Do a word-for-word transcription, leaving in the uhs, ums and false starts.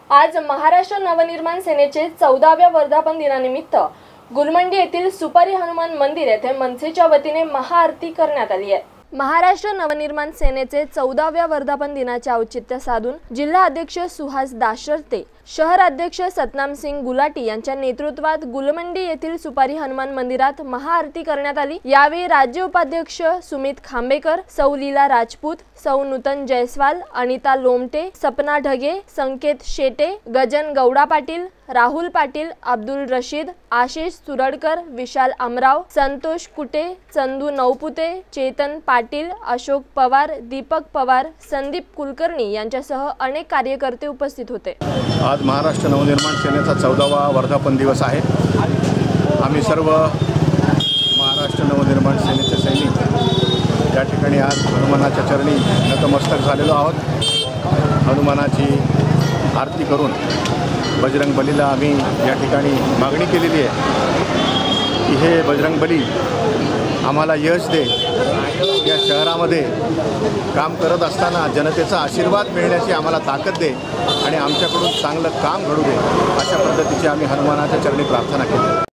आज महाराष्ट्र नवनिर्माण सेनेचे चौदाव्या वर्धापन दिनानिमित्त गुलमंडी येथील सुपारी हनुमान मंदिर येथे मनसेच्या वतीने महाआरती करण्यात आली आहे। महाराष्ट्र नवनिर्माण सेनेचे चौदाव्या वर्धापन दिनाचे औचित्य साधून जिल्हा अध्यक्ष सुहास दाशरथे, शहर अध्यक्ष सतनाम सिंग गुलाटी यांच्या नेतृत्वात गुलमंडी येथील सुपारी हनुमान मंदिरात महाआरती करण्यात आली। यावेळी राज्य उपाध्यक्ष सुमित खांबेकर, सौ लीला राजपूत, सौ नूतन जयस्वाल, अनिता लोमटे, सपना ढगे, संकेत शेटे, गजन गौडा पाटील, राहुल पाटील, अब्दुल रशीद, आशिष सुरडकर, विशाल अमराव, संतोष कुटे, चंदू नौपुते, चेतन पाटील, अशोक पवार, दीपक पवार, संदीप कुलकर्णी यांच्यासह अनेक कार्यकर्ते उपस्थित होते। आज महाराष्ट्र नवनिर्माण सेनेचा चौदावा वर्धापन दिवस आहे। आम्ही सर्व महाराष्ट्र नवनिर्माण सेनेचे सैनिक या ठिकाणी आज हनुमानाच्या चरणी नतमस्तक झालेलो आहोत। हनुमानाची आरती करून बजरंगबलीला आम्ही या ठिकाणी मागणी केलेली आहे की हे बजरंगबली आम्हाला यश दे, या शहरामध्ये काम करत असताना जनतेचा आशीर्वाद मिळण्याची आम्हाला ताकद दे आणि आमच्याकडून चांगलं काम घडू दे, अशा पद्धतीची आम्ही हनुमानाच्या चरणी प्रार्थना केली।